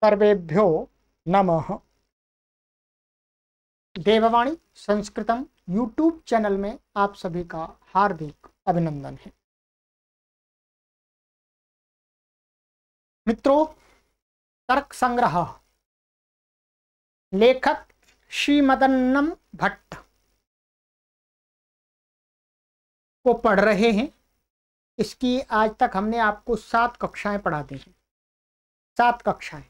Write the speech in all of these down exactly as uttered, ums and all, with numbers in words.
सर्वेभ्यो नमः। देववाणी Sanskritam YouTube channel में आप सभी का हार्दिक अभिनंदन है। मित्रों, तर्क संग्रह लेखक श्रीमदन्नम भट्ट को पढ़ रहे हैं। इसकी आज तक हमने आपको सात कक्षाएं पढ़ा दी हैं। सात कक्षाएं।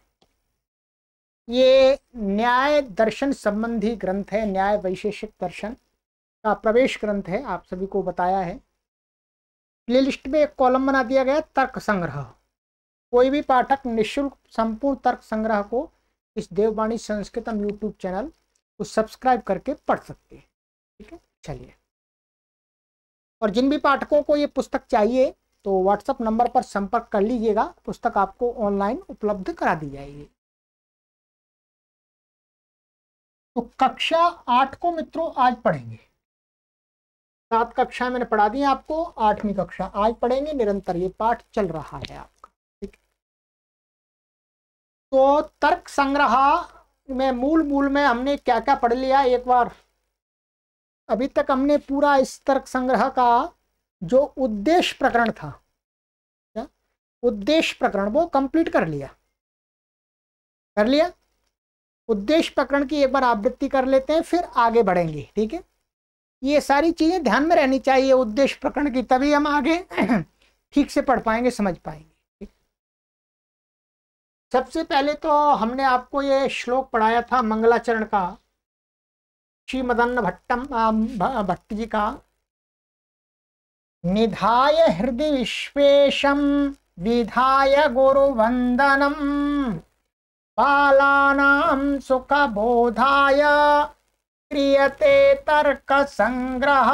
ये न्याय दर्शन संबंधी ग्रंथ है। न्याय वैशेषिक दर्शन का प्रवेश ग्रंथ है। आप सभी को बताया है। प्लेलिस्ट में एक कॉलम बना दिया गया तर्क संग्रह। कोई भी पाठक निःशुल्क संपूर्ण तर्क संग्रह को इस देववाणी संस्कृतम यूट्यूब चैनल को सब्सक्राइब करके पढ़ सकते हैं। ठीक है, चलिए। और जिन भी पाठकों को ये पुस्तक चाहिए तो व्हाट्सएप नंबर पर संपर्क कर लीजिएगा। पुस्तक आपको ऑनलाइन उपलब्ध करा दी जाएगी। तो कक्षा आठ को मित्रों आज पढ़ेंगे। सात कक्षा मैंने पढ़ा दी आपको, आठवीं कक्षा आज पढ़ेंगे। निरंतर ये पाठ चल रहा है आपका। ठीक है, तो तर्क संग्रह में मूल मूल में हमने क्या क्या पढ़ लिया एक बार। अभी तक हमने पूरा इस तर्क संग्रह का जो उद्देश्य प्रकरण था, क्या उद्देश्य प्रकरण, वो कंप्लीट कर लिया कर लिया उद्देश्य प्रकरण की एक बार आवृत्ति कर लेते हैं, फिर आगे बढ़ेंगे। ठीक है, ये सारी चीजें ध्यान में रहनी चाहिए उद्देश्य प्रकरण की, तभी हम आगे ठीक से पढ़ पाएंगे, समझ पाएंगे। सबसे पहले तो हमने आपको ये श्लोक पढ़ाया था मंगलाचरण का, श्रीमदन्न भट्टम भट्ट जी का। निधाय हृदय विश्वेशम विधाय गुरुवंदनम बालानां सुख बोधाय क्रियते तर्क संग्रह।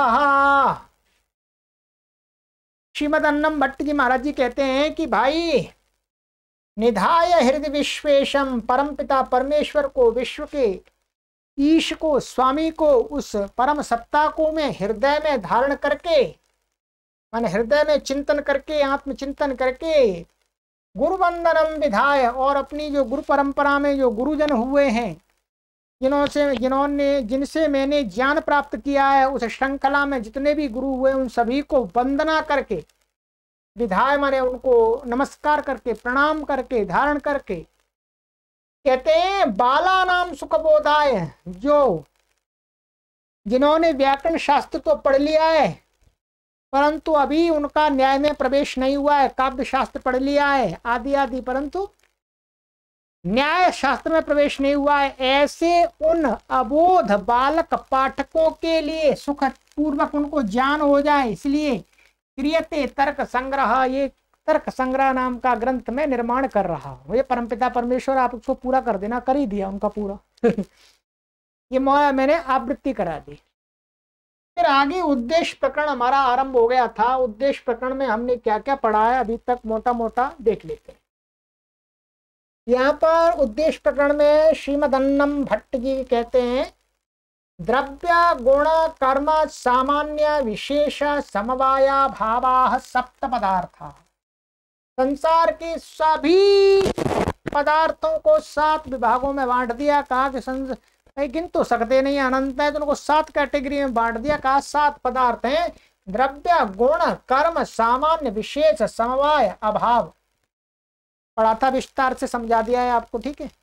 श्रीमदन्नम भट्ट जी महाराज जी कहते हैं कि भाई, निधाय हृदय विश्वेशम, परमपिता परमेश्वर को, विश्व के ईश को, स्वामी को, उस परम सत्ता को में हृदय में धारण करके, माने हृदय में चिंतन करके, आत्मचिंतन करके, गुरुवंदनम विधाय, और अपनी जो गुरु परंपरा में जो गुरुजन हुए हैं, जिन्होंने जिन्होंने जिनसे मैंने ज्ञान प्राप्त किया है, उस श्रृंखला में जितने भी गुरु हुए उन सभी को वंदना करके, विधाय माने उनको नमस्कार करके, प्रणाम करके, धारण करके, कहते हैं बाला नाम सुखबोधाय, जो जिन्होंने व्याकरण शास्त्र तो पढ़ लिया है परंतु अभी उनका न्याय में प्रवेश नहीं हुआ है, काव्य शास्त्र पढ़ लिया है आदि आदि, परंतु न्याय शास्त्र में प्रवेश नहीं हुआ है, ऐसे उन अबोध बालक पाठकों के लिए सुख पूर्वक उनको ज्ञान हो जाए, इसलिए क्रियते तर्क संग्रह, ये तर्क संग्रह नाम का ग्रंथ में निर्माण कर रहा हूं। ये परमपिता परमेश्वर आप उसको पूरा कर देना, कर ही दिया उनका पूरा ये मैंने आवृत्ति करा दी। फिर आगे उद्देश्य प्रकरण हमारा आरंभ हो गया था। उद्देश्य प्रकरण में हमने क्या क्या पढ़ा है अभी तक मोटा मोटा देख लेते हैं। यहाँ पर उद्देश्य प्रकरण में श्रीमदन्नम भट्ट जी कहते हैं, द्रव्य गुण कर्म सामान्य विशेष समवाया भावा सप्त पदार्थ। संसार के सभी पदार्थों को सात विभागों में बांट दिया। कहा कि संस गिन तो सकते नहीं, अनंत है, तो उनको सात कैटेगरी में बांट दिया। कहा सात पदार्थ हैं, द्रव्य गुण कर्म सामान्य विशेष समवाय अभाव। पढ़ा था, विस्तार से समझा दिया है आपको। ठीक है,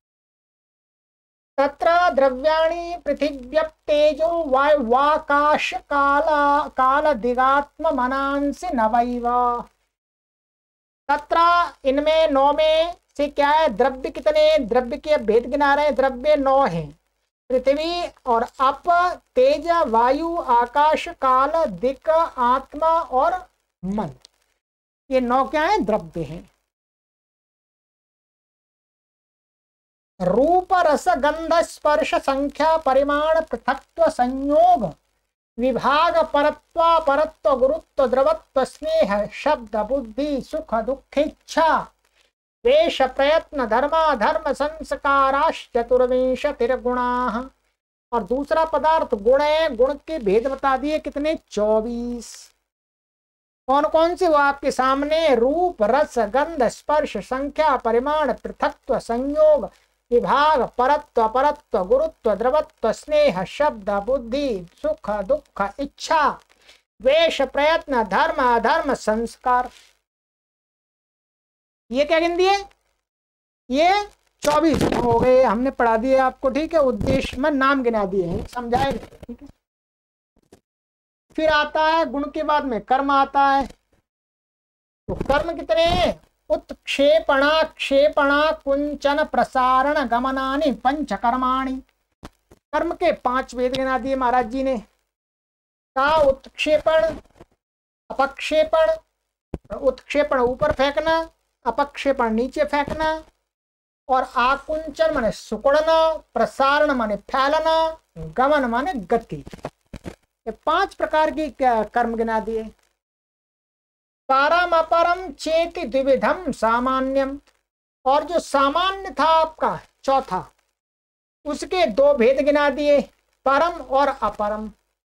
तत्र द्रव्याणि पृथिव्यप तेजो वायुवाकाश काल काल दिगात्म मनांसि नवैव। तत्र इनमें नौ में से क्या है, द्रव्य कितने, द्रव्य के भेद गिना रहे हैं, द्रव्य नौ हैं, पृथ्वी और अप, तेज, वायु, आकाश, काल, दिक्, आत्मा और मन, ये नौ क्या है, द्रव्य हैं। रूप रस गंध स्पर्श संख्या परिमाण पृथक्त्व संयोग विभाग परत्व परत्व गुरुत्व द्रवत्व स्नेह शब्द बुद्धि सुख दुख इच्छा वेश प्रयत्न धर्मा धर्म संस्काराश्च चतुर्विंशतिर्गुणाः। और दूसरा पदार्थ गुण है, गुण के भेद बता दिए कितने, चौबीस। कौन कौन से? वो आपके सामने रूप, रस, गंध, स्पर्श, संख्या, परिमाण, पृथकत्व, संयोग, विभाग, परत्व, अपरत्व, गुरुत्व, द्रवत्व, स्नेह, शब्द, बुद्धि, सुख, दुख, इच्छा, द्वेष, प्रयत्न, धर्म, अधर्म, संस्कार। ये क्या गिन दिए? ये चौबीस हो गए, हमने पढ़ा दिए आपको, ठीक है। उद्देश्य में नाम गिना दिए हैं, समझाएंगे, ठीक है। फिर आता है गुण के बाद में कर्म आता है। तो कर्म कितने हैं? उत्क्षेपणा, क्षेपणा, कुंचन, प्रसारण, गमनानि, पंच कर्माणि। कर्म के पांच वेद गिना दिए महाराज जी ने। का उत्क्षेपण, अपक्षेपण, उत्क्षेपण ऊपर फेंकना, अपक्षेपण नीचे फेंकना, और आकुंचन माने सुकुड़ना, प्रसारण माने फैलना, गमन माने गति। ये पांच प्रकार की कर्म गिना दिए। परम अपरम चेति द्विविधम सामान्यम, और जो सामान्य था आपका चौथा, उसके दो भेद गिना दिए, परम और अपरम।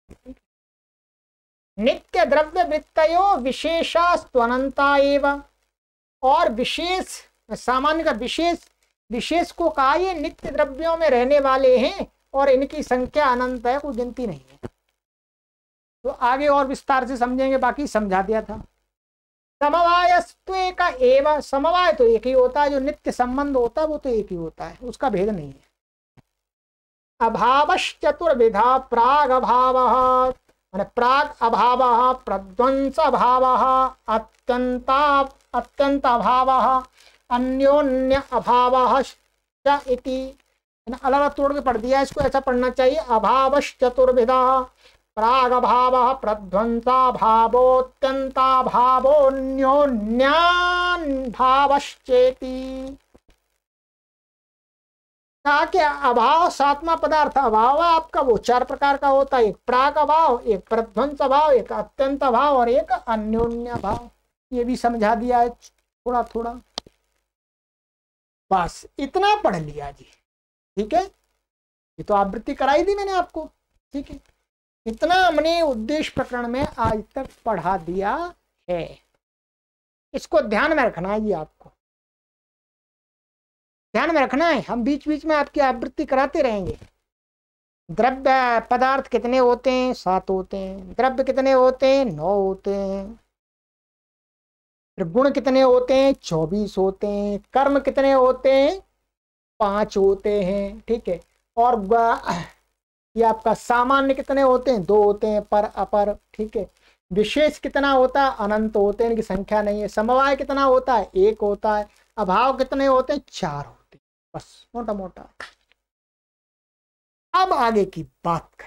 नित्य द्रव्य वृत्तयो विशेषास्त्वनंता एवं, और विशेष सामान्य का विशेष, विशेष को कहा ये नित्य द्रव्यों में रहने वाले हैं और इनकी संख्या अनंत है, कोई गिनती नहीं है। तो आगे और विस्तार से समझेंगे, बाकी समझा दिया था। समवायस्त्वे का एवं, समवाय तो एक ही होता है, जो नित्य संबंध होता है वो तो एक ही होता है, उसका भेद नहीं है। अभावश्चतुर्विधा, प्राग अभाव माने प्राग अभाव, प्रध्वंस अभाव, अत्यंता अत्यंत अभाव, अन्योन्य अभाव इति। अलग अलग तोड़ के पढ़ दिया, इसको ऐसा पढ़ना चाहिए। अभावश्चतुर्विधा, प्राग भाव, प्रध्वंसा भावोत्यंता भावोन्योन्यान भावश्चेति। कहा कि अभाव सातवां पदार्थ अभाव है आपका, वो चार प्रकार का होता है। एक प्राग भाव, एक प्रध्वंस भाव, एक अत्यंत भाव और एक अन्योन्य भाव। ये भी समझा दिया है थोड़ा थोड़ा, बस इतना पढ़ लिया जी, ठीक है। ये तो आवृत्ति कराई दी मैंने आपको, ठीक है। इतना हमने उद्देश्य प्रकरण में आज तक पढ़ा दिया है, इसको ध्यान में रखना है जी, आपको ध्यान में रखना है। हम बीच बीच में आपकी आवृत्ति कराते रहेंगे। द्रव्य पदार्थ कितने होते हैं? सात होते हैं। द्रव्य कितने होते हैं? नौ होते हैं। फिर गुण कितने होते हैं? चौबीस होते हैं। कर्म कितने होते हैं? पांच होते हैं, ठीक है। और ये आपका सामान्य कितने होते हैं? दो होते हैं, पर अपर, ठीक है। विशेष कितना होता है? अनंत होते हैं, इनकी संख्या नहीं है। समवाय कितना होता है? एक होता है। अभाव कितने होते हैं? चार होते हैं, बस मोटा मोटा। अब आगे की बात करें।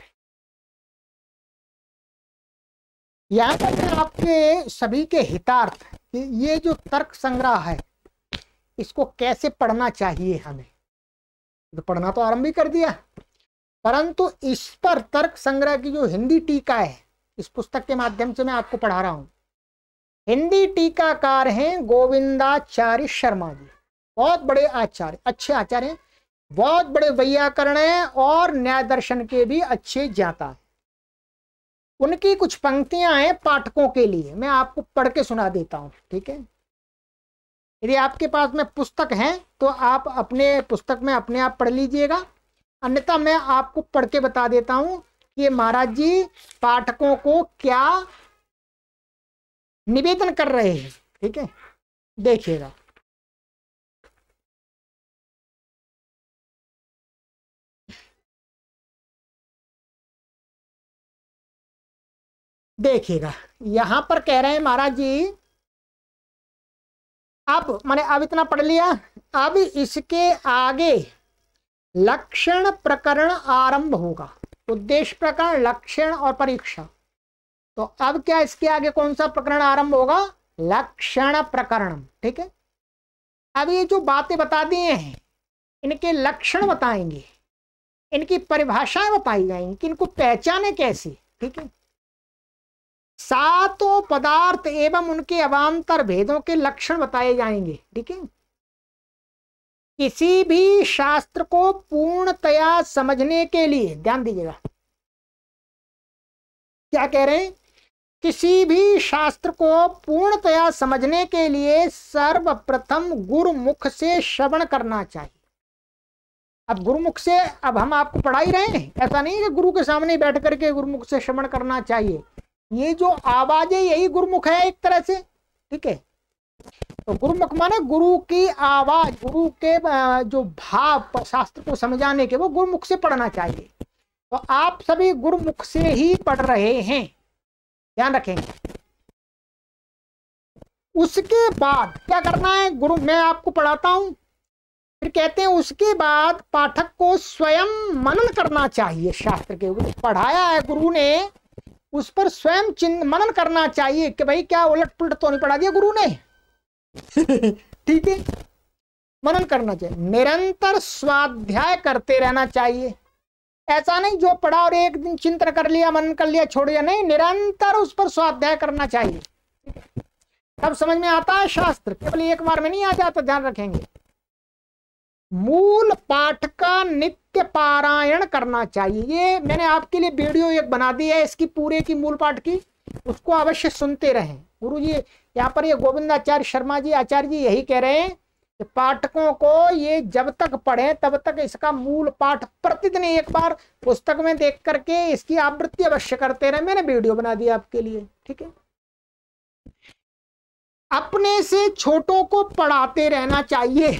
यहाँ पर आपके सभी के हितार्थ ये जो तर्क संग्रह है, इसको कैसे पढ़ना चाहिए हमें, तो पढ़ना तो आरंभ ही कर दिया, परंतु इस पर तर्क संग्रह की जो हिंदी टीका है, इस पुस्तक के माध्यम से मैं आपको पढ़ा रहा हूं। हिंदी टीकाकार हैं गोविंदाचार्य शर्मा जी, बहुत बड़े आचार्य, अच्छे आचार्य हैं, बहुत बड़े वैयाकरण हैं और न्याय दर्शन के भी अच्छे ज्ञाता हैं। उनकी कुछ पंक्तियां हैं पाठकों के लिए, मैं आपको पढ़ के सुना देता हूं, ठीक है। यदि आपके पास में पुस्तक है तो आप अपने पुस्तक में अपने आप पढ़ लीजिएगा, अन्यथा मैं आपको पढ़ के बता देता हूं कि ये महाराज जी पाठकों को क्या निवेदन कर रहे हैं, ठीक है। देखिएगा, देखिएगा यहां पर कह रहे हैं महाराज जी, अब मैंने अब इतना पढ़ लिया, अब इसके आगे लक्षण प्रकरण आरंभ होगा। उद्देश्य प्रकरण, लक्षण और परीक्षा। तो अब क्या इसके आगे कौन सा प्रकरण आरंभ होगा? लक्षण प्रकरण, ठीक है। अब ये जो बातें बता दिए हैं, इनके लक्षण बताएंगे, इनकी परिभाषाएं बताई जाएंगी कि इनको पहचाने कैसे, ठीक है। सातों पदार्थ एवं उनके अवान्तर भेदों के लक्षण बताए जाएंगे, ठीक है। किसी भी शास्त्र को पूर्णतया समझने के लिए ध्यान दीजिएगा, क्या कह रहे हैं किसी भी शास्त्र को पूर्णतया समझने के लिए सर्वप्रथम गुरुमुख से श्रवण करना चाहिए। अब गुरुमुख से, अब हम आपको पढ़ा ही रहे हैं, ऐसा नहीं कि गुरु के सामने बैठ करके गुरुमुख से श्रवण करना चाहिए। ये जो आवाज है यही गुरुमुख है एक तरह से, ठीक है। तो गुरुमुख माने गुरु की आवाज, गुरु के जो भाव शास्त्र को समझाने के, वो गुरुमुख से पढ़ना चाहिए। तो आप सभी गुरुमुख से ही पढ़ रहे हैं, ध्यान रखेंगे। उसके बाद क्या करना है, गुरु मैं आपको पढ़ाता हूं, फिर कहते हैं उसके बाद पाठक को स्वयं मनन करना चाहिए। शास्त्र के पढ़ाया है गुरु ने, उस पर स्वयं चिन्ह मनन करना चाहिए कि भाई क्या उलट पुलट तो नहीं पढ़ा दिया गुरु ने। ठीक है, मनन करना चाहिए। निरंतर स्वाध्याय करते रहना चाहिए। ऐसा नहीं जो पढ़ा और एक दिन चिंतन कर लिया, मनन कर लिया, छोड़ दिया, नहीं, निरंतर उस पर स्वाध्याय करना चाहिए। तब समझ में आता है शास्त्र, केवल एक बार में नहीं आ जाता, ध्यान रखेंगे। मूल पाठ का नित्य पारायण करना चाहिए। ये मैंने आपके लिए वीडियो एक बना दी है इसकी पूरे की, मूल पाठ की, उसको अवश्य सुनते रहें। गुरु जी यहाँ पर ये गोविंदाचार्य शर्मा जी आचार्य जी यही कह रहे हैं कि पाठकों को ये जब तक पढ़ें तब तक इसका मूल पाठ प्रतिदिन एक बार पुस्तक में देख करके इसकी आवृत्ति अवश्य करते रहे। मैंने वीडियो बना दिया आपके लिए, ठीक है। अपने से छोटों को पढ़ाते रहना चाहिए।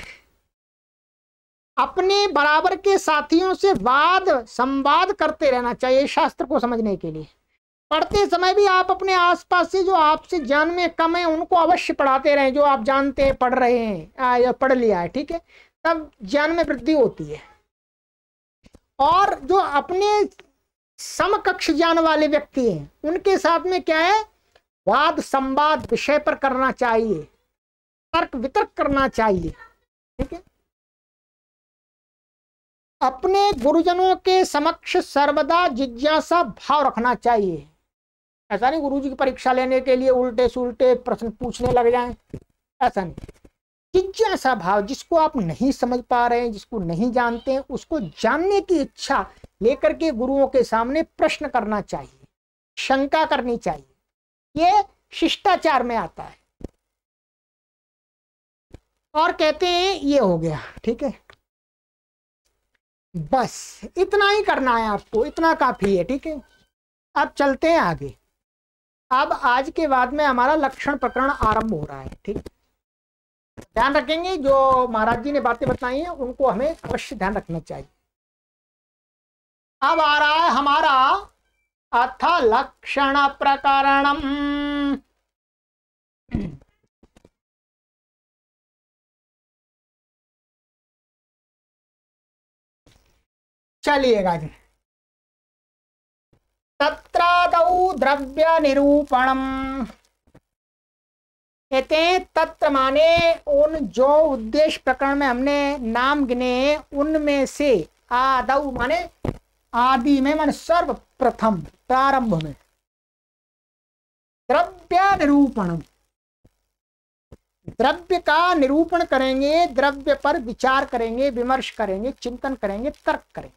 अपने बराबर के साथियों से वाद संवाद करते रहना चाहिए शास्त्र को समझने के लिए। पढ़ते समय भी आप अपने आसपास से जो आपसे ज्ञान में कम है उनको अवश्य पढ़ाते रहें। जो आप जानते हैं, पढ़ रहे हैं या पढ़ लिया है, ठीक है, तब ज्ञान में वृद्धि होती है। और जो अपने समकक्ष ज्ञान वाले व्यक्ति हैं उनके साथ में क्या है, वाद संवाद विषय पर करना चाहिए, तर्क वितर्क करना चाहिए, ठीक है। अपने गुरुजनों के समक्ष सर्वदा जिज्ञासा भाव रखना चाहिए। ऐसा नहीं गुरुजी की परीक्षा लेने के लिए उल्टे सुलटे प्रश्न पूछने लग जाएं, ऐसा नहीं। जिज्ञासा भाव, जिसको आप नहीं समझ पा रहे हैं, जिसको नहीं जानते हैं, उसको जानने की इच्छा लेकर के गुरुओं के सामने प्रश्न करना चाहिए, शंका करनी चाहिए। ये शिष्टाचार में आता है। और कहते हैं ये हो गया, ठीक है, बस इतना ही करना है आपको, इतना काफी है, ठीक है। अब चलते हैं आगे। अब आज के बाद में हमारा लक्षण प्रकरण आरंभ हो रहा है, ठीक। ध्यान रखेंगे, जो महाराज जी ने बातें बताई हैं उनको हमें अवश्य ध्यान रखना चाहिए। अब आ रहा है हमारा अथ लक्षण प्रकरणम। चलिएगा जी। तत्रादौ द्रव्य निरूपणम, कहते हैं तत्र माने उन जो उद्देश्य प्रकरण में हमने नाम गिने उनमें से, आदौ माने आदि में, माने सर्वप्रथम प्रारंभ में, द्रव्य निरूपणम, द्रव्य का निरूपण करेंगे, द्रव्य पर विचार करेंगे, विमर्श करेंगे, चिंतन करेंगे, तर्क करेंगे,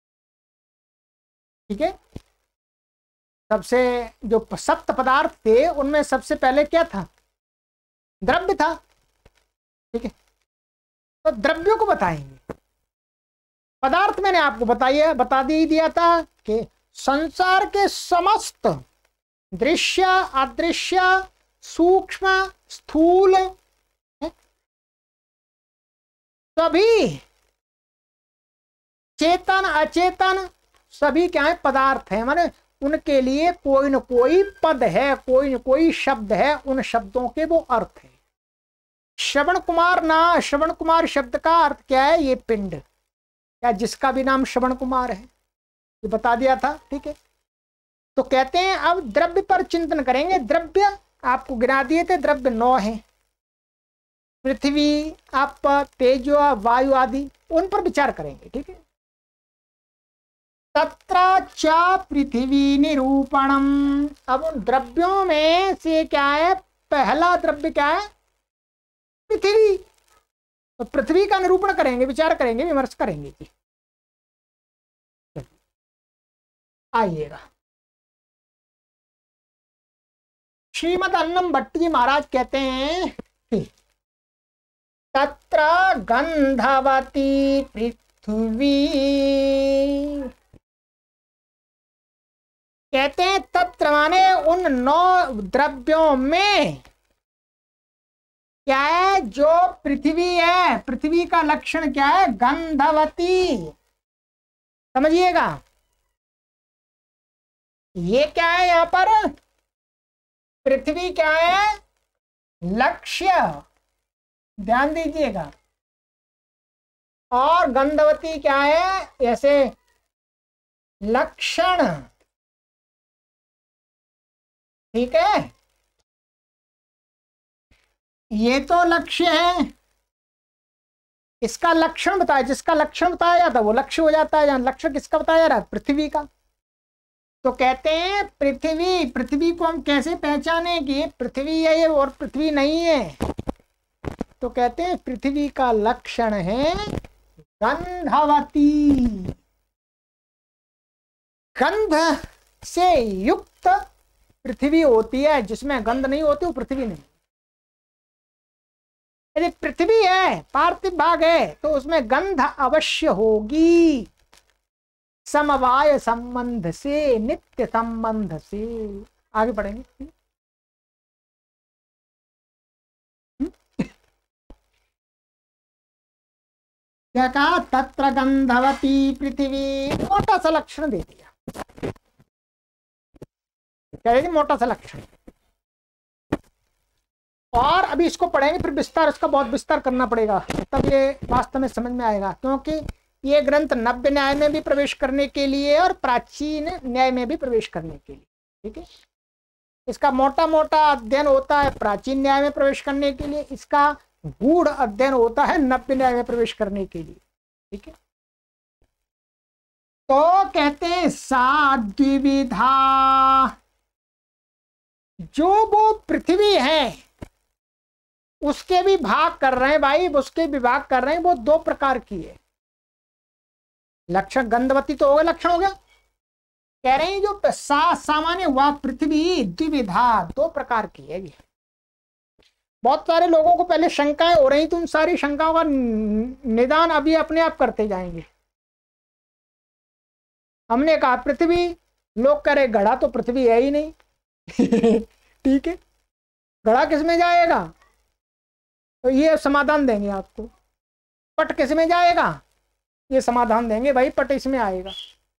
ठीक है। सबसे जो सप्त पदार्थ थे उनमें सबसे पहले क्या था, द्रव्य था, ठीक है। तो द्रव्यों को बताएंगे। पदार्थ मैंने आपको बताइए बता दी दिया था कि संसार के समस्त दृश्य अदृश्य सूक्ष्म स्थूल सभी चेतन अचेतन सभी क्या है, पदार्थ है। माने उनके लिए कोई न कोई पद है, कोई न कोई शब्द है, उन शब्दों के वो अर्थ है। श्रवण कुमार ना, श्रवण कुमार शब्द का अर्थ क्या है, ये पिंड, या जिसका भी नाम श्रवण कुमार है, ये बता दिया था, ठीक है। तो कहते हैं अब द्रव्य पर चिंतन करेंगे। द्रव्य आपको गिना दिए थे, द्रव्य नौ है, पृथ्वी, आप तेज, वायु आदि, उन पर विचार करेंगे, ठीक है। तत्र च पृथ्वी निरूपणम, अब उन द्रव्यों में से क्या है, पहला द्रव्य क्या है, पृथ्वी। तो पृथ्वी का निरूपण करेंगे, विचार करेंगे, विमर्श करेंगे। आइएगा। श्रीमद अन्नम भट्ट जी महाराज कहते हैं कि तत्र गंधवती पृथ्वी, कहते हैं तत्र माने उन नौ द्रव्यों में क्या है, जो पृथ्वी है, पृथ्वी का लक्षण क्या है, गंधवती। समझिएगा, ये क्या है यहां पर, पृथ्वी क्या है, लक्ष्य, ध्यान दीजिएगा, और गंधवती क्या है, ऐसे लक्षण। ठीक है, ये तो लक्ष्य है, इसका लक्षण बताया, जिसका लक्षण बताया जाता है वो लक्ष्य हो जाता है। जहां लक्षण किसका बताया जा रहा है, पृथ्वी का। तो कहते हैं पृथ्वी, पृथ्वी को हम कैसे पहचाने कि ये पृथ्वी है ये और पृथ्वी नहीं है, तो कहते हैं पृथ्वी का लक्षण है गंधवती। गंध से युक्त पृथ्वी होती है, जिसमें गंध नहीं होती वो पृथ्वी नहीं। यदि पृथ्वी है, पार्थिव भाग है, तो उसमें गंध अवश्य होगी, समवाय संबंध से, नित्य संबंध से। आगे पढ़ेंगे। क्या कहा, तत्र गंधवती पृथ्वी, मोटा सा लक्षण दे दिया, क्या मोटा सा लक्षण। और अभी इसको पढ़ेंगे, फिर विस्तार, इसका बहुत विस्तार करना पड़ेगा, तब ये वास्तव में समझ में आएगा, क्योंकि ये ग्रंथ नव्य न्याय में भी प्रवेश करने के लिए और प्राचीन न्याय में भी प्रवेश करने के लिए। ठीक है, इसका मोटा मोटा अध्ययन होता है प्राचीन न्याय में प्रवेश करने के लिए, इसका गूढ़ अध्ययन होता है नव्य न्याय में प्रवेश करने के लिए। ठीक है, तो कहते हैं सा द्विविधा, जो वो पृथ्वी है उसके भी भाग कर रहे हैं भाई, उसके विभाग कर रहे हैं, वो दो प्रकार की है। लक्षण गंधवती तो हो गया, लक्षण हो गया। कह रहे हैं जो सा सामान्य वह पृथ्वी द्विविधा, दो प्रकार की है। बहुत सारे लोगों को पहले शंकाएं हो रही, तुम सारी शंकाओं का निदान अभी अपने आप करते जाएंगे। हमने कहा पृथ्वी, लोग कह रहे घड़ा तो पृथ्वी है ही नहीं। ठीक है, घड़ा किस में जाएगा, तो ये समाधान देंगे आपको। पट किस में जाएगा, ये समाधान देंगे भाई, पट इसमें आएगा।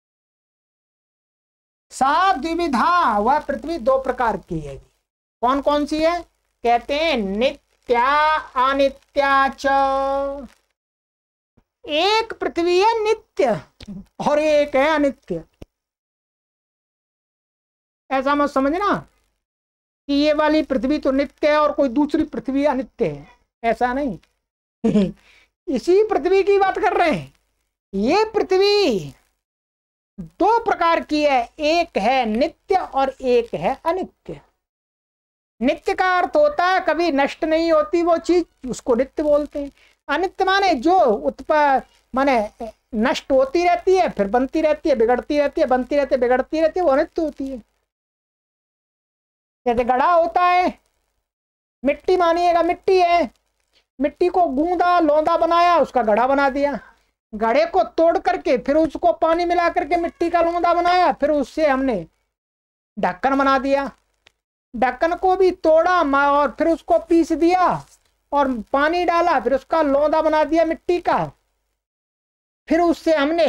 सा द्विविधा, वह पृथ्वी दो प्रकार की है। कौन कौन सी है, कहते हैं नित्या अनित्या च। एक पृथ्वी है नित्य और एक है अनित्य। ऐसा मत समझना कि ये वाली पृथ्वी तो नित्य है और कोई दूसरी पृथ्वी अनित्य है, ऐसा नहीं। इसी पृथ्वी की बात कर रहे हैं। ये पृथ्वी दो प्रकार की है, एक है नित्य और एक है अनित्य। नित्य का अर्थ होता है कभी नष्ट नहीं होती वो चीज, उसको नित्य बोलते हैं। अनित्य माने जो उत्पन्न माने नष्ट होती रहती है, फिर बनती रहती है, बिगड़ती रहती है, बनती रहती है, बिगड़ती रहती है, वो अनित्य होती है। जैसे घड़ा होता है, मिट्टी मानिएगा मिट्टी है, मिट्टी को गूंदा लौंदा बनाया, उसका घड़ा बना दिया। घड़े को तोड़ करके फिर उसको पानी मिला करके मिट्टी का लौंदा बनाया, फिर उससे हमने ढक्कन बना दिया। ढक्कन को भी तोड़ा और फिर उसको पीस दिया और पानी डाला, फिर उसका लौंदा बना दिया मिट्टी का। फिर उससे हमने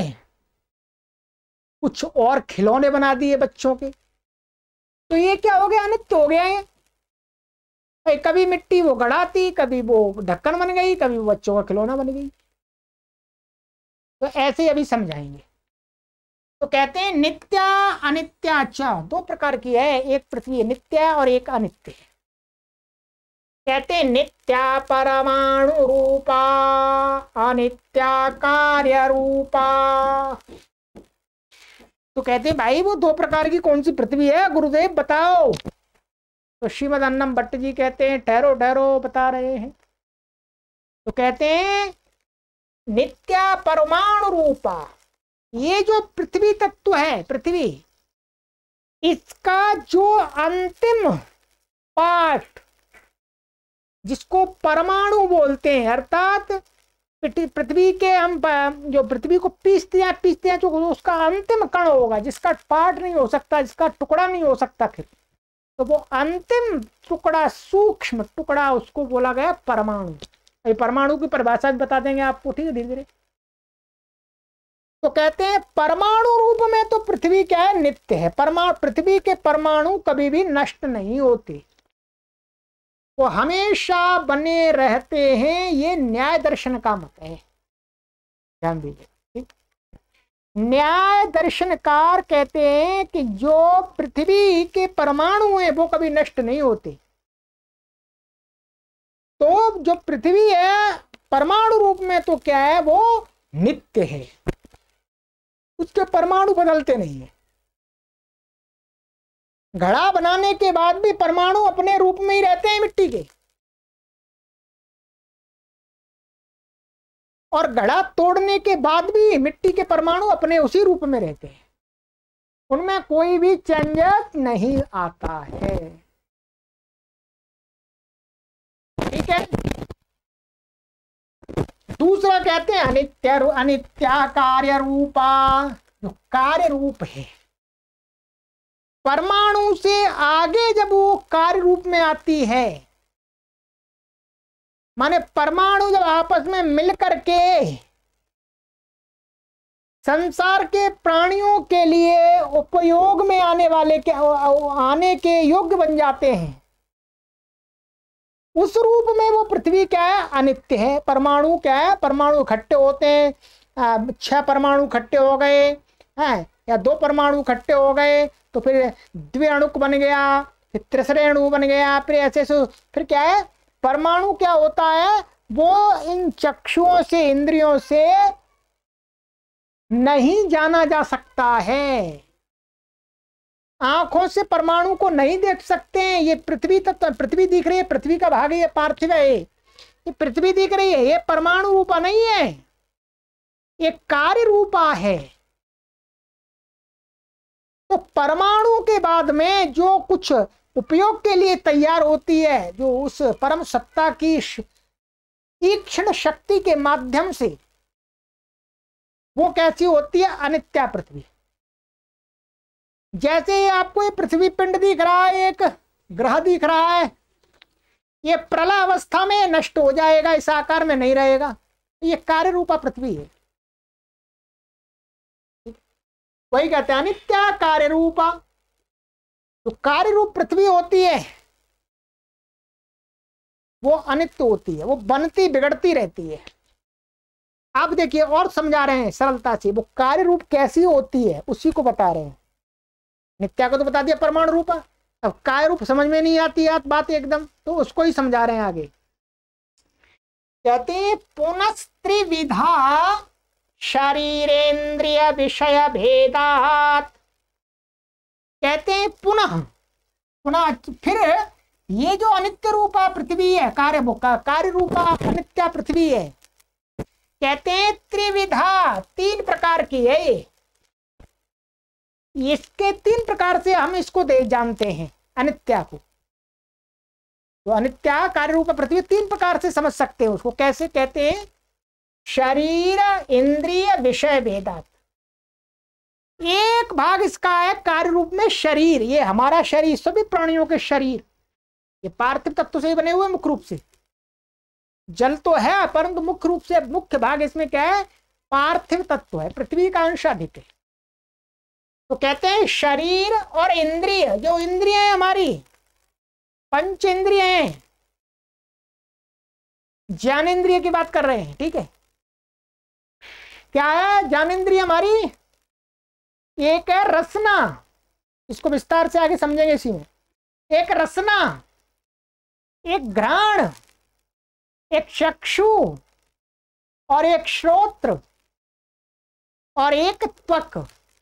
कुछ और खिलौने बना दिए बच्चों के। तो ये क्या हो गया, अनित्य हो गया है। कभी मिट्टी वो घड़ा थी, कभी वो ढक्कन बन गई, कभी वो बच्चों का खिलौना बन गई। तो ऐसे अभी समझाएंगे। तो कहते हैं नित्या अनित्या च, दो प्रकार की है, एक पृथ्वी नित्य और एक अनित्य। कहते हैं नित्या परमाणु रूपा, अनित्या कार्य रूपा। तो कहते हैं भाई वो दो प्रकार की कौन सी पृथ्वी है गुरुदेव बताओ। तो श्रीमद अन्नम भट्ट जी कहते हैं ठहरो ठहरो बता रहे हैं। तो कहते हैं नित्या परमाणु रूपा, ये जो पृथ्वी तत्व है, पृथ्वी, इसका जो अंतिम पार्ट जिसको परमाणु बोलते हैं, अर्थात पृथ्वी के हम जो पृथ्वी को पीसते हैं पीसते हैं जो उसका अंतिम कण होगा, जिसका पार्ट नहीं हो सकता, जिसका टुकड़ा नहीं हो सकता, फिर तो वो अंतिम टुकड़ा, सूक्ष्म टुकड़ा, उसको बोला गया परमाणु। ये परमाणु की परिभाषा भी बता देंगे आपको, ठीक है, धीरे धीरे। तो कहते हैं परमाणु रूप में तो पृथ्वी क्या है, नित्य है। परमाणु, पृथ्वी के परमाणु कभी भी नष्ट नहीं होते, वो हमेशा बने रहते हैं। ये न्याय दर्शन का मत है, ध्यान दीजिए। न्याय दर्शनकार कहते हैं कि जो पृथ्वी के परमाणु हैं वो कभी नष्ट नहीं होते। तो जो पृथ्वी है परमाणु रूप में तो क्या है, वो नित्य है, उसके परमाणु बदलते नहीं है। घड़ा बनाने के बाद भी परमाणु अपने रूप में ही रहते हैं मिट्टी के, और घड़ा तोड़ने के बाद भी मिट्टी के परमाणु अपने उसी रूप में रहते हैं, उनमें कोई भी चेंजेस नहीं आता है, ठीक है। दूसरा कहते हैं अनित्य, अनित्या कार्य रूपा, जो कार्य रूप है, परमाणु से आगे जब वो कार्य रूप में आती है, माने परमाणु जब आपस में मिलकर के संसार के प्राणियों के लिए उपयोग में आने वाले के आने के योग्य बन जाते हैं, उस रूप में वो पृथ्वी क्या है, अनित्य है। परमाणु क्या है, परमाणु इकट्ठे होते हैं, छह परमाणु इकट्ठे हो गए हैं या दो परमाणु इकट्ठे हो गए तो फिर द्विअणुक बन गया, फिर तीसरे अणु बन गया, फिर ऐसे से फिर क्या है, परमाणु क्या होता है, वो इन चक्षुओं से, इंद्रियों से नहीं जाना जा सकता है। आंखों से परमाणु को नहीं देख सकते हैं। ये पृथ्वी तत्व, पृथ्वी दिख रही है, पृथ्वी का भाग है, ये पार्थिव है, ये पृथ्वी दिख रही है, ये परमाणु रूपा नहीं है, ये कार्य रूपा है। तो परमाणु के बाद में जो कुछ उपयोग के लिए तैयार होती है, जो उस परम सत्ता की तीक्ष्ण शक्ति के माध्यम से, वो कैसी होती है, अनित्या पृथ्वी। जैसे आपको ये पृथ्वी पिंड दिख रहा है, एक ग्रह दिख रहा है, ये प्रलय अवस्था में नष्ट हो जाएगा, इस आकार में नहीं रहेगा, ये कार्य रूपा पृथ्वी है। वही कहते हैं अनित्या कार्य रूपा। तो कार्य रूप पृथ्वी होती है वो अनित्य होती है, वो बनती बिगड़ती रहती है। आप देखिए और समझा रहे हैं सरलता से, वो कार्य रूप कैसी होती है उसी को बता रहे हैं। नित्या को तो बता दिया परमाणु रूपा, अब कार्य रूप समझ में नहीं आती है बात एकदम, तो उसको ही समझा रहे हैं आगे। कहते हैं पुनस्त्रिविधा शरीरेन्द्रिय विषय भेदात। कहते हैं पुनः पुनः फिर ये जो अनित्य रूपा पृथ्वी है, कार्य कार्य रूपा अनित्य पृथ्वी है, कहते हैं त्रिविधा, तीन प्रकार की है। इसके तीन प्रकार से हम इसको देख जानते हैं अनित्या को। तो अनित्या कार्य रूप पृथ्वी तीन प्रकार से समझ सकते हैं उसको। कैसे? कहते हैं शरीर इंद्रिय विषय भेदात। एक भाग इसका है कार्य रूप में शरीर, ये हमारा शरीर, सभी प्राणियों के शरीर ये पार्थिव तत्व से बने हुए, मुख्य रूप से जल तो है परंतु मुख्य रूप से मुख्य भाग इसमें क्या है, पार्थिव तत्व है, पृथ्वी का अंश अधिक है। तो कहते हैं शरीर और इंद्रिय, जो इंद्रिय है हमारी पंच इंद्रिय हैं, ज्ञानेन्द्रिय की बात कर रहे हैं, ठीक है। क्या है ज्ञानेन्द्रिय हमारी? एक है रसना, इसको विस्तार से आगे समझेंगे इसी में। एक रसना, एक घ्राण, एक चक्षु और एक श्रोत्र और एक त्वक।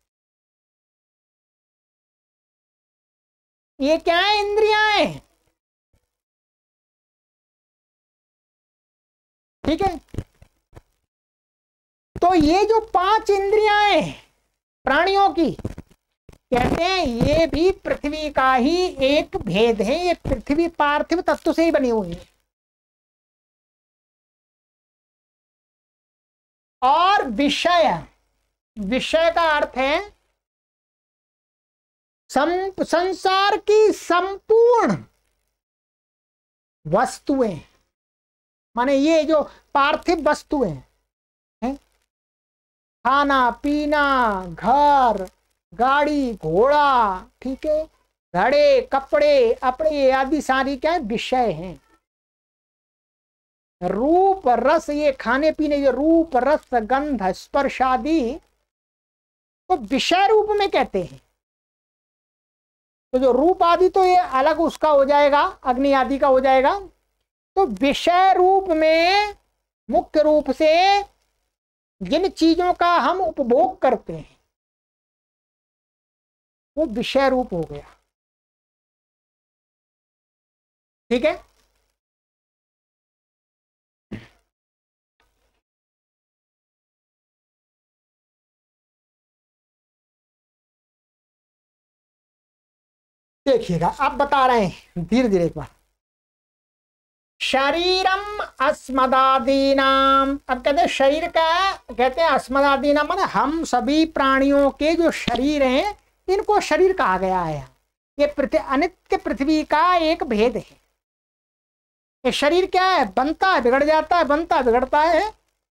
ये क्या है? इंद्रियां हैं, ठीक है। तो ये जो पांच इंद्रियां हैं प्राणियों की, कहते हैं ये भी पृथ्वी का ही एक भेद है, ये पृथ्वी पार्थिव तत्व से ही बनी हुई है। और विषय, विषय का अर्थ है सं, संसार की संपूर्ण वस्तुएं, माने ये जो पार्थिव वस्तुएं हैं, खाना पीना, घर, गाड़ी घोड़ा, ठीक है, घड़े कपड़े अपड़े आदि सारी क्या है, विषय हैं। रूप रस, ये खाने पीने, ये रूप रस गंध स्पर्श आदि तो विषय रूप में कहते हैं। तो जो रूप आदि तो ये अलग उसका हो जाएगा, अग्नि आदि का हो जाएगा। तो विषय रूप में मुख्य रूप से जिन चीजों का हम उपभोग करते हैं वो विषय रूप हो गया। ठीक है, देखिएगा आप बता रहे हैं धीरे धीरे एक बार। शरीरम अस्मदादीनाम, अब कहते हैं शरीर का, कहते हैं अस्मदादीनाम माने हम सभी प्राणियों के जो शरीर हैं इनको शरीर कहा गया है। ये पृथ्वी, अनित्य पृथ्वी का एक भेद है। ये शरीर क्या है, बनता है बिगड़ जाता है, बनता है बिगड़ता है।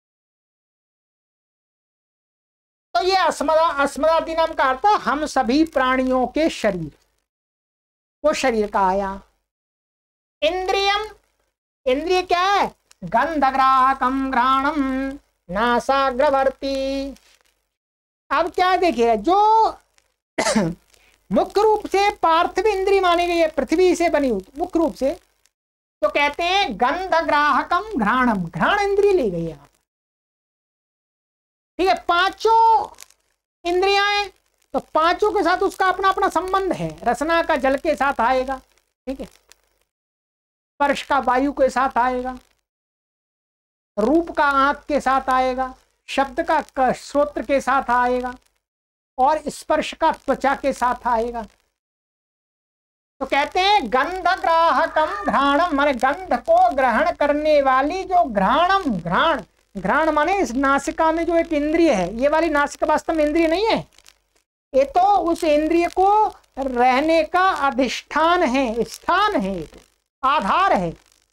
तो ये अस्मदा, अस्मदादीनाम का अर्थ हम सभी प्राणियों के शरीर, वो शरीर का आया। इंद्रियम, इंद्रिय क्या है, गंधग्राहकम घ्राणम नासाग्रवर्ती। अब क्या देखिएगा, जो मुख्य रूप से पार्थिव इंद्रिय मानी गई है, पृथ्वी से बनी हुई मुख्य रूप से, तो कहते हैं गंधग्राहकम घ्राणम, घ्राण इंद्रिय ली गई है। ठीक है, पांचों इंद्रियां, तो पांचों के साथ उसका अपना अपना संबंध है। रसना का जल के साथ आएगा, ठीक है, स्पर्श का वायु के साथ आएगा, रूप का आंख के साथ आएगा, शब्द का श्रोत्र के साथ आएगा, और स्पर्श का त्वचा के साथ आएगा। तो कहते हैं गंध ग्राहकम घ्राणम, माने गंध को ग्रहण करने वाली जो घ्राणम, घ्राण, घ्राण माने इस नासिका में जो एक इंद्रिय है, ये वाली नासिका वास्तव में इंद्रिय नहीं है, ये तो उस इंद्रिय को रहने का अधिष्ठान है, स्थान है, आधार है।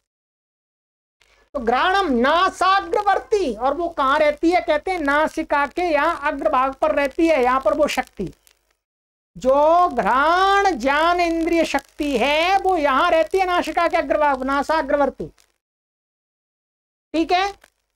तो घ्राणम नासाग्रवर्ती, और वो कहाँ रहती है, कहते हैं नासिका के यहाँ अग्रभाग पर रहती है। यहाँ पर वो शक्ति जो घ्राण ज्ञान इंद्रिय शक्ति है वो यहाँ रहती है, नासिका के अग्रभाग, नासाग्रवर्ती। ठीक है,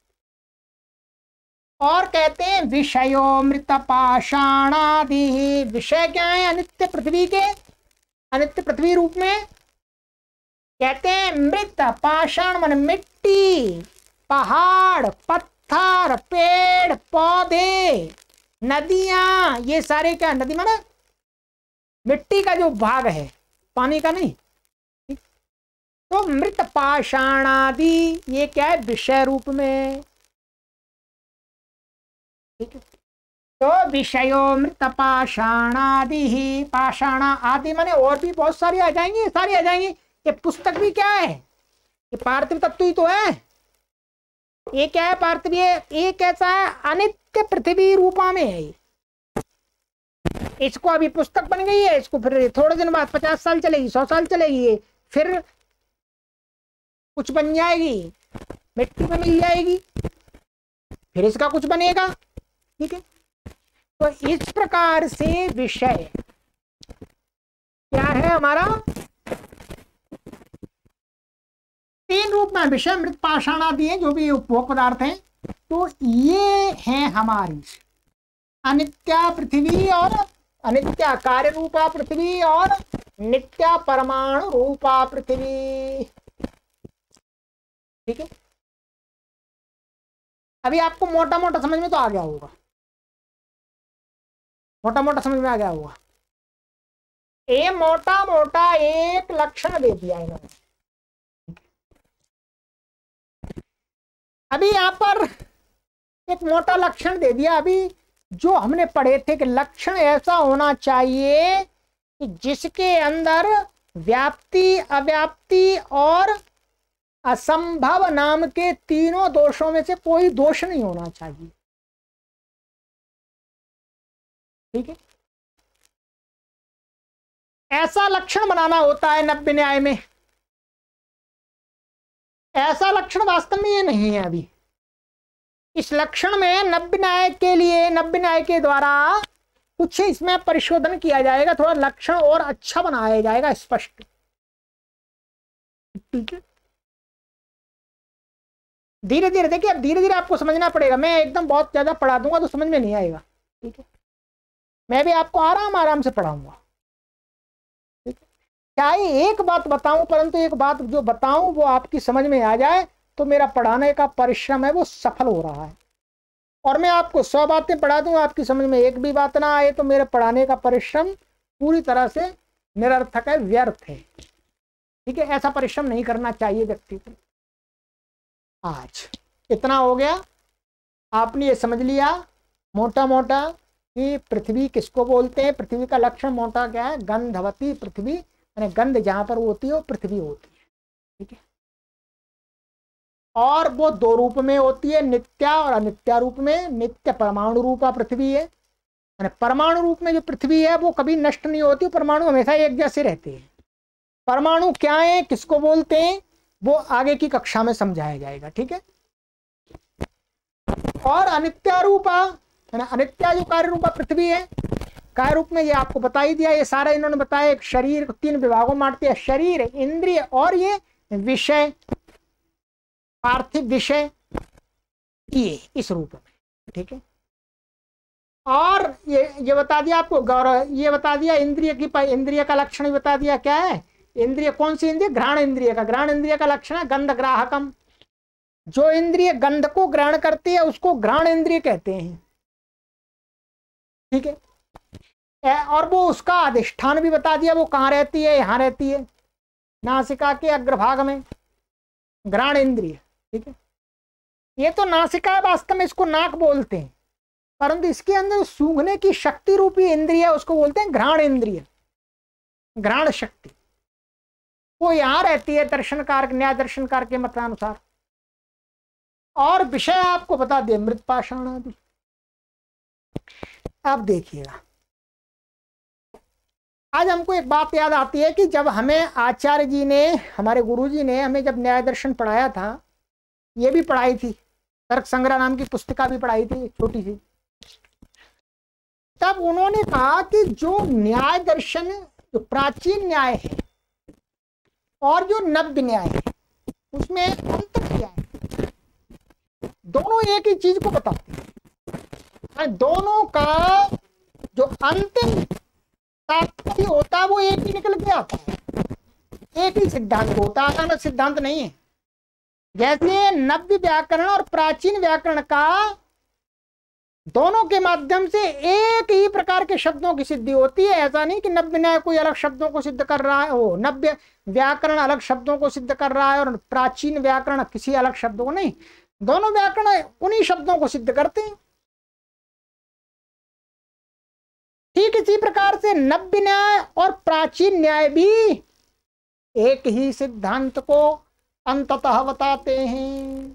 और कहते हैं विषयो मृत पाषाणादि, विषय क्या है, अनित्य पृथ्वी के, अनित्य पृथ्वी रूप में कहते हैं मृत पाषाण मन मिट्टी, पहाड़, पत्थर, पेड़ पौधे, नदियां, ये सारे क्या, नदी माना मिट्टी का जो भाग है, पानी का नहीं। तो मृत पाषाणादि ये क्या है, विषय रूप में। ठीक है, तो विषयो मृत पाषाणादि, पाषाण आदि माने और भी बहुत सारी आ जाएंगी, सारी आ जाएंगी। ये पुस्तक भी क्या है, ये पार्थिव तत्व ही तो है। ये क्या है, पार्थिव, ये कैसा है, अनित्य पृथ्वी रूपा में है। इसको अभी पुस्तक बन गई है, इसको फिर थोड़े दिन बाद पचास साल चलेगी, सौ साल चलेगी, फिर कुछ बन जाएगी, मिट्टी में मिल जाएगी, फिर इसका कुछ बनेगा। ठीक है, तो इस प्रकार से विषय क्या है हमारा, तीन रूप में विषय मृत पाषाण आदि है जो भी उपभोग पदार्थ हैं। तो ये है हमारी अनित्या पृथ्वी, और अनित्या कार्य रूपा पृथ्वी, और नित्या परमाणु रूपा पृथ्वी। ठीक है, अभी आपको मोटा मोटा समझ में तो आ गया होगा, मोटा मोटा समझ में आ गया होगा। ये मोटा मोटा एक लक्षण दे दिया इन्होंने। अभी यहां पर एक मोटा लक्षण दे दिया। अभी जो हमने पढ़े थे कि लक्षण ऐसा होना चाहिए कि जिसके अंदर व्याप्ति, अव्याप्ति और असंभव नाम के तीनों दोषों में से कोई दोष नहीं होना चाहिए। ठीक है, ऐसा लक्षण बनाना होता है नब्बे न्याय में। ऐसा लक्षण वास्तव में ये नहीं है। अभी इस लक्षण में नब्बे न्याय के लिए, नब्बे न्याय के द्वारा कुछ इसमें परिशोधन किया जाएगा, थोड़ा लक्षण और अच्छा बनाया जाएगा, स्पष्ट। ठीक है, धीरे धीरे देखिए, अब धीरे धीरे आपको समझना पड़ेगा। मैं एकदम बहुत ज्यादा पढ़ा दूंगा तो समझ में नहीं आएगा। ठीक है, मैं भी आपको आराम आराम से पढ़ाऊंगा। ठीक है, चाहे एक बात बताऊं, परंतु एक बात जो बताऊं वो आपकी समझ में आ जाए तो मेरा पढ़ाने का परिश्रम है वो सफल हो रहा है। और मैं आपको सौ बातें पढ़ा दूं, आपकी समझ में एक भी बात ना आए तो मेरे पढ़ाने का परिश्रम पूरी तरह से निरर्थक है, व्यर्थ है। ठीक है, ऐसा परिश्रम नहीं करना चाहिए व्यक्ति को। आज इतना हो गया, आपने ये समझ लिया मोटा मोटा कि पृथ्वी किसको बोलते हैं। पृथ्वी का लक्षण मोटा क्या है, गंधवती पृथ्वी, यानी गंध जहां पर होती है वो पृथ्वी होती है। ठीक है, और वो दो रूप में होती है, नित्या और अनित्या रूप में। नित्य परमाणु रूपा पृथ्वी है, यानी परमाणु रूप में जो पृथ्वी है वो कभी नष्ट नहीं होती, परमाणु हमेशा एक जैसे रहते हैं। परमाणु क्या है, किसको बोलते हैं, वो आगे की कक्षा में समझाया जाएगा। ठीक है, और अनित्या रूपा, अनित्या जो कार्य रूपा पृथ्वी है, कार्य रूप में ये आपको बता ही दिया, ये सारा इन्होंने बताया। एक शरीर को तीन विभागों में बांटते हैं, शरीर, इंद्रिय और ये विषय, पार्थिव विषय, ये इस रूप में। ठीक है, और ये ये बता दिया आपको गौरव, ये बता दिया इंद्रिय की, इंद्रिय का लक्षण ही बता दिया। क्या है इंद्रिय, कौन सी इंद्रिय, घ्राण इंद्रिय का। घ्राण इंद्रिय का लक्षण है गंध ग्राहकम, जो इंद्रिय गंध को ग्रहण करती है उसको घ्राण इंद्रिय कहते हैं। ठीक है, और वो उसका अधिष्ठान भी बता दिया, वो कहाँ रहती है, यहाँ रहती है नासिका के अग्रभाग में, घ्राण इंद्रिय। ठीक है, ये तो नासिका है, वास्तव में इसको नाक बोलते हैं, परंतु इसके अंदर सूंघने की शक्ति रूपी इंद्रिय है, उसको बोलते हैं घ्राण इंद्रिय, घ्राण शक्ति। वो यहां रहती है दर्शनकार, न्याय दर्शनकार के मतानुसार। और विषय आपको बता दिए, मृत पाषाण आदि। अब देखिएगा, आज हमको एक बात याद आती है कि जब हमें आचार्य जी ने, हमारे गुरु जी ने हमें जब न्याय दर्शन पढ़ाया था, ये भी पढ़ाई थी, तर्क संग्रह नाम की पुस्तिका भी पढ़ाई थी छोटी सी, तब उन्होंने कहा कि जो न्याय दर्शन, जो प्राचीन न्याय है और जो नव्य न्याय है, उसमें अंतर क्या है। दोनों एक ही चीज को बताते हैं, दोनों का जो अंतिम तात्पर्य होता है वो एक ही निकल के आता है, एक ही सिद्धांत होता है, अलग सिद्धांत नहीं है। जैसे नव्य व्याकरण और प्राचीन व्याकरण का दोनों के माध्यम से एक ही प्रकार के शब्दों की सिद्धि होती है। ऐसा नहीं कि नव्य न्याय कोई अलग शब्दों को सिद्ध कर रहा है, वो नव्य व्याकरण अलग शब्दों को सिद्ध कर रहा है और प्राचीन व्याकरण किसी अलग शब्दों को नहीं, दोनों व्याकरण उन्हीं शब्दों को सिद्ध करते हैं। ठीक इसी प्रकार से नव्य न्याय और प्राचीन न्याय भी एक ही सिद्धांत को अंततः बताते हैं।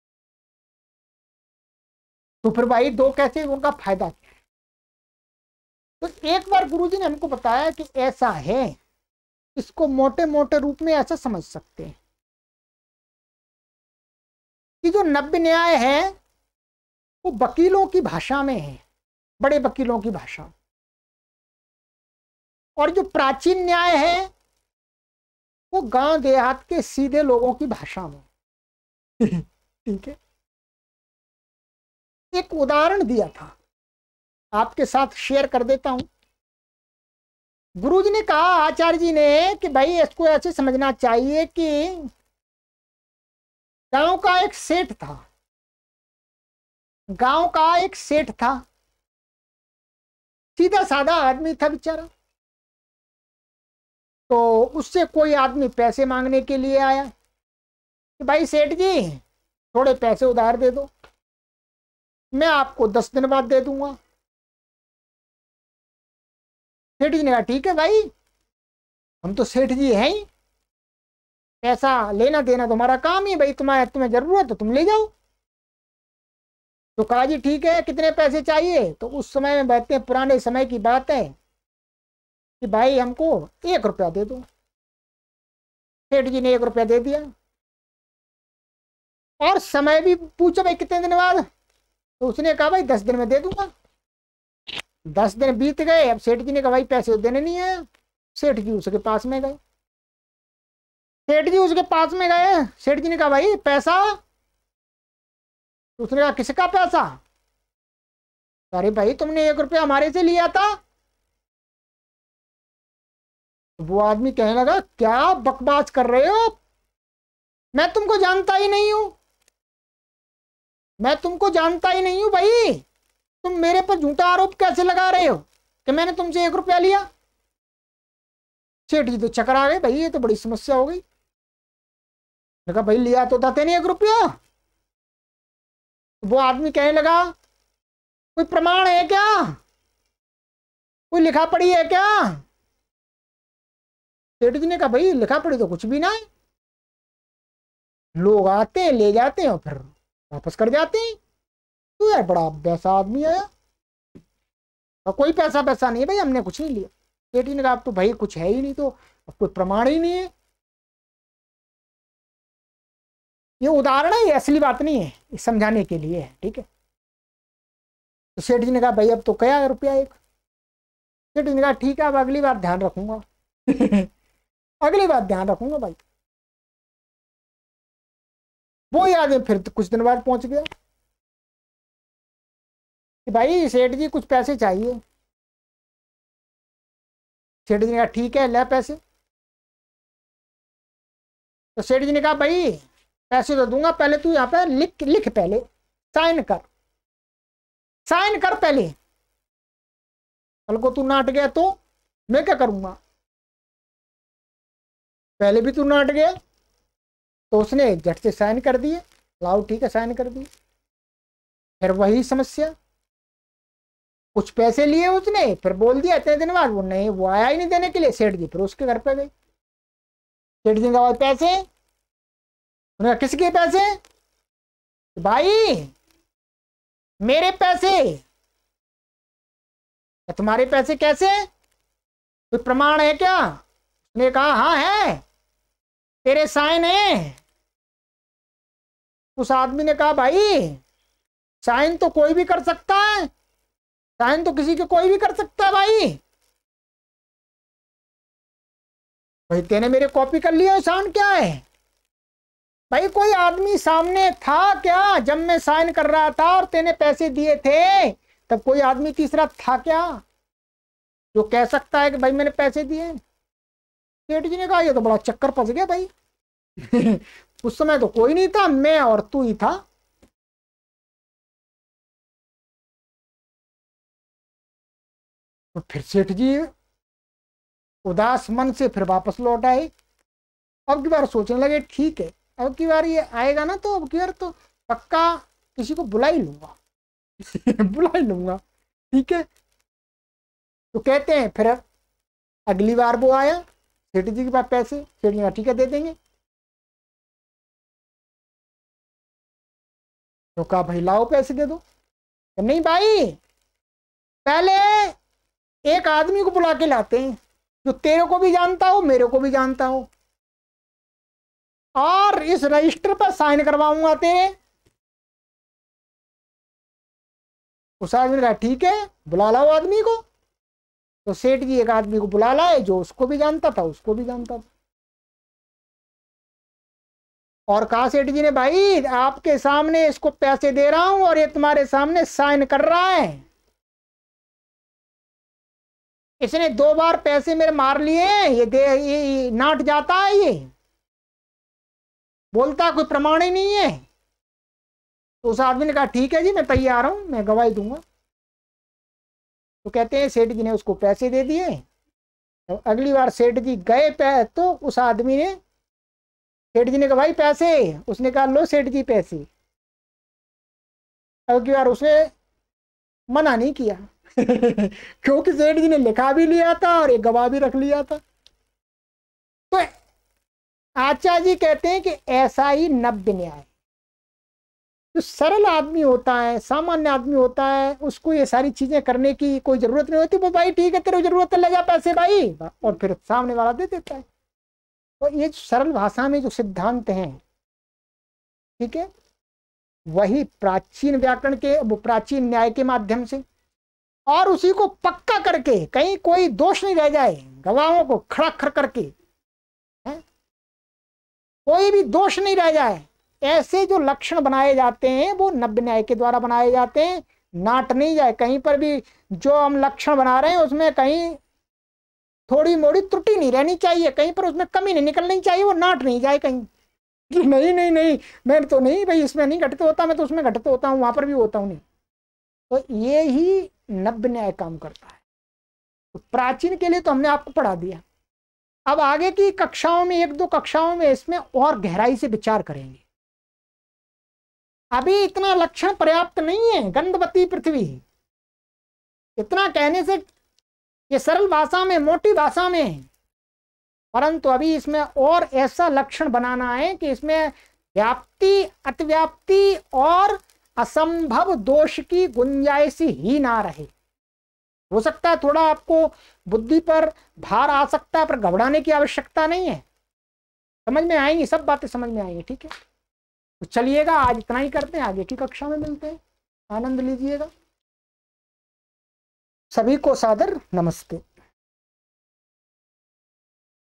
तो फिर भाई दो कैसे, उनका फायदा क्या है। तो एक बार गुरुजी ने हमको बताया कि ऐसा है, इसको मोटे मोटे रूप में ऐसा समझ सकते हैं कि जो नव्य न्याय है वो वकीलों की भाषा में है, बड़े वकीलों की भाषा, और जो प्राचीन न्याय है वो गांव देहात के सीधे लोगों की भाषा में। ठीक है, एक उदाहरण दिया था, आपके साथ शेयर कर देता हूं। गुरुजी ने कहा, आचार्य जी ने, कि भाई इसको ऐसे समझना चाहिए कि गांव का एक सेठ था, गांव का एक सेठ था, सीधा साधा आदमी था बेचारा। तो उससे कोई आदमी पैसे मांगने के लिए आया कि भाई सेठ जी थोड़े पैसे उधार दे दो, मैं आपको दस दिन बाद दे दूंगा। सेठ जी ने कहा ठीक है भाई, हम तो सेठ जी हैं ही, पैसा लेना देना तुम्हारा काम ही भाई, तुम्हारे तुम्हें जरूरत है तुम ले जाओ। तो कहा जी ठीक है, कितने पैसे चाहिए? तो उस समय में बैठते हैं, पुराने समय की बात है कि भाई हमको एक रुपया दे दो। सेठ जी ने एक रुपया दे दिया, और समय भी पूछो भाई कितने दिन बाद, तो उसने कहा भाई दस दिन में दे दूंगा। दस दिन बीत गए, अब सेठ जी ने कहा भाई पैसे देने नहीं है। सेठ जी उसके पास में गए, सेठ जी उसके पास में गए, सेठ जी ने कहा भाई पैसा? उसने कहा किसका पैसा? अरे भाई तुमने एक रुपया हमारे से लिया था। वो आदमी कहने लगा क्या बकवास कर रहे हो, मैं तुमको जानता ही नहीं हूं, मैं तुमको जानता ही नहीं हूं भाई, तुम मेरे पर झूठा आरोप कैसे लगा रहे हो कि मैंने तुमसे एक रुपया लिया। सेठ जी तो चक्कर आ गए, भाई ये तो बड़ी समस्या हो गई। कहा भाई लिया तो था तेने एक रुपया। वो आदमी कहने लगा कोई प्रमाण है क्या, कोई लिखा पढ़ी है क्या? सेठ जी ने कहा भाई लिखा पढ़ी तो कुछ भी ना है, लोग आते हैं ले जाते हैं और फिर वापस कर जाते हैं, तो यार बड़ा वैसा आदमी आया, और कोई पैसा पैसा नहीं है भाई, हमने कुछ नहीं लिया। सेठ जी ने कहा अब तो भाई कुछ है ही नहीं, तो अब कोई प्रमाण ही नहीं है। ये उदाहरण है, ये असली बात नहीं है, ये समझाने के लिए है, ठीक है। तो सेठ जी ने कहा भाई अब तो क्या रुपया एक। सेठ जी ने कहा ठीक है अब अगली बार ध्यान रखूंगा अगली बार ध्यान रखूंगा भाई। वो याद है, फिर तो कुछ दिन बाद पहुंच गया कि भाई सेठ जी कुछ पैसे चाहिए। सेठ जी ने कहा ठीक है ले पैसे। तो सेठ जी ने कहा भाई पैसे तो दूंगा, पहले तू यहाँ पे लिख लिख पहले साइन कर, साइन कर पहले, कल को तू नाट गया तो मैं क्या करूंगा, पहले भी तू नाट गया। तो उसने झट से साइन कर दिए, लाओ ठीक है साइन कर दिए। फिर वही समस्या, कुछ पैसे लिए उसने, फिर बोल दिया इतने दिन बाद, वो नहीं वो आया ही नहीं देने के लिए। सेठ जी फिर उसके घर पे गए, सेठ जी ने कहा पैसे, उन्होंने कहा किसके पैसे? भाई मेरे पैसे। तुम्हारे पैसे कैसे, कोई प्रमाण है क्या? उसने कहा हाँ है, तेरे साइन है। उस आदमी ने कहा भाई साइन तो कोई भी कर सकता है, साइन तो किसी के कोई भी कर सकता है भाई। भाई तेने मेरे कॉपी कर लिया, साइन क्या है? भाई कोई आदमी सामने था क्या जब मैं साइन कर रहा था और तेने पैसे दिए थे, तब कोई आदमी तीसरा था क्या जो कह सकता है कि भाई मैंने पैसे दिए? सेठ जी ने कहा ये तो बड़ा चक्कर फंस गया भाई उस समय तो कोई नहीं था, मैं और तू ही था। तो फिर सेठ जी उदास मन से फिर वापस लौट आए। अब की बार सोचने लगे ठीक है अब की बार ये आएगा ना, तो अब की बार तो पक्का किसी को बुला ही लूंगा बुला ही लूंगा, ठीक है। तो कहते हैं फिर अगली बार वो आया, सेठ जी के पास पैसे, सेठ जी ठीक है दे देंगे। तो कहा भाई लाओ पैसे दे दो। तो नहीं भाई पहले एक आदमी को बुला के लाते हैं जो तेरे को भी जानता हो मेरे को भी जानता हो, और इस रजिस्टर पर साइन करवाऊंगा तेरे। उस आदमी ने कहा ठीक है बुला लाओ आदमी को। तो सेठ जी एक आदमी को बुला लाए जो उसको भी जानता था उसको भी जानता था, और कहा सेठ जी ने भाई आपके सामने इसको पैसे दे रहा हूं और ये तुम्हारे सामने साइन कर रहा है, इसने दो बार पैसे मेरे मार लिए, ये दे ये, ये नाट जाता है, ये बोलता कोई प्रमाण ही नहीं है। तो उस आदमी ने कहा ठीक है जी मैं तैयार हूं, मैं गवाही दूंगा। तो कहते हैं सेठ जी ने उसको पैसे दे दिए। तो अगली बार सेठ जी गए पे तो उस आदमी ने, सेठ जी ने कहा भाई पैसे, उसने कहा लो सेठ जी पैसे। अगली बार उसने मना नहीं किया क्योंकि सेठ जी ने लिखा भी लिया था और एक गवाह भी रख लिया था। तो आचार्य जी कहते हैं कि ऐसा ही नव्य न्याय, जो सरल आदमी होता है, सामान्य आदमी होता है, उसको ये सारी चीजें करने की कोई जरूरत नहीं होती। वो भाई ठीक है, तेरे जरूरत है, ले जा पैसे भाई, और फिर सामने वाला दे देता है। तो ये सरल भाषा में जो सिद्धांत हैं, ठीक है, वही प्राचीन व्याकरण के, वो प्राचीन न्याय के माध्यम से, और उसी को पक्का करके, कहीं कोई दोष नहीं रह जाए, गवाहों को खड़ा खड़ करके, है? कोई भी दोष नहीं रह जाए, ऐसे जो लक्षण बनाए जाते हैं वो नव्य न्याय के द्वारा बनाए जाते हैं। नाट नहीं जाए कहीं पर भी, जो हम लक्षण बना रहे हैं उसमें कहीं थोड़ी मोड़ी त्रुटि नहीं रहनी चाहिए, कहीं पर उसमें कमी नहीं निकलनी चाहिए, वो नाट नहीं जाए कहीं कि नहीं नहीं नहीं मैं तो नहीं भाई, इसमें नहीं घटित होता, मैं तो उसमें घटित होता हूँ, वहां पर भी होता हूँ नहीं। तो ये ही नव्य न्याय काम करता है। तो प्राचीन के लिए तो हमने आपको पढ़ा दिया। अब आगे की कक्षाओं में, एक दो कक्षाओं में इसमें और गहराई से विचार करेंगे। अभी इतना लक्षण पर्याप्त नहीं है। गंधवती पृथ्वी, इतना कहने से ये सरल भाषा में, मोटी भाषा में, परंतु अभी इसमें और ऐसा लक्षण बनाना है कि इसमें व्याप्ति, अतिव्याप्ति और असंभव दोष की गुंजाइश ही ना रहे। हो सकता है थोड़ा आपको बुद्धि पर भार आ सकता है, पर घबराने की आवश्यकता नहीं है। समझ में आएंगी, सब बातें समझ में आएंगी, ठीक है। तो चलिएगा, आज इतना ही करते हैं, आगे की कक्षा में मिलते हैं। आनंद लीजिएगा। सभी को सादर नमस्ते।